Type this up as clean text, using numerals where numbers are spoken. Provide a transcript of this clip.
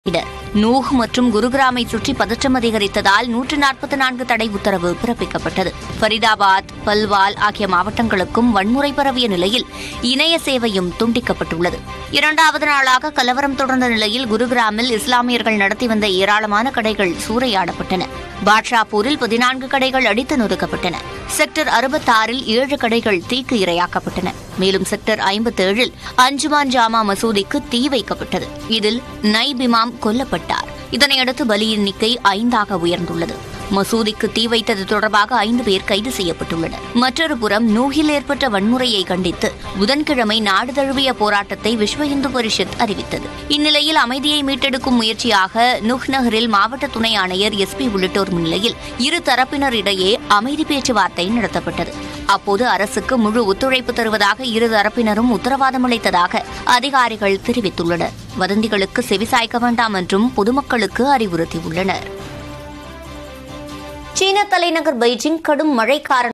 நூஹ் மற்றும் குருகிராமை சுற்றி பதற்றம் அதிகரித்ததால் 144 தடை உத்தரவு பிறப்பிக்கப்பட்டது. ஃபரிதாபாத், பல்வால் ஆகிய மாவட்டங்களுக்கும் வன்முறை பரவிய நிலையில் இணைய சேவையும் துண்டிக்கப்பட்டுள்ளது. இரண்டாவது நாளாக கலவரம் தொடர்ந்த நிலையில் குருகிராமில் இஸ்லாமியர்கள் நடத்தி வந்த ஏராளமான கடைகள் சூறையாடப்பட்டன. பாட்ஷாபூரில் 14 கடைகள் அடித்து நொறுக்கப்பட்டன. செக்டர் 66இல் 7 கடைகள் தீக்கு இரையாக்கப்பட்டன. மேலும் செக்டர் 57இல் அஞ்சுமான் ஜாமா மசூதிக்கு தீ வைக்கப்பட்டது. இதில் நைப் இமாம் கொல்லப்பட்டார். இதனையடுத்து பலி எண்ணிக்கை 5ஆக உயர்ந்துள்ளது. மசூதிக்கு தீ வைத்தது தொடர்பாக 5 பேர் கைது செய்யப்பட்டுள்ளனர். மற்றொரு புறம் நூஹில் ஏற்பட்ட வன்முறையை கண்டித்து புதன்கிழமை நாடு தழுவிய போராட்டத்தை விஸ்வ இந்து பரிஷத் அறிவித்தது. இந்நிலையில் அமைதியை மீட்டெடுக்கும் முயற்சியாக நூஹ் நகரில் மாவட்ட துணை ஆணையர் எஸ்பி உள்ளிட்டோர் முன்னிலையில் இரு தரப்பினரிடையே அமைதி பேச்சுவார்த்தை நடத்தப்பட்டது. அப்போது அரசுக்கு முழு ஒத்துழைப்பு தருவதாக இரு தரப்பினரும் உத்தரவாதம் அளித்ததாக அதிகாரிகள் தெரிவித்துள்ளனர். வதந்திகளுக்கு செவிசாய்க்க வேண்டாம் என்றும் பொதுமக்களுக்கு அறிவுறுத்தியுள்ளனர். சீன தலைநகர் பெய்ஜிங் கடும் மழை காரணமாக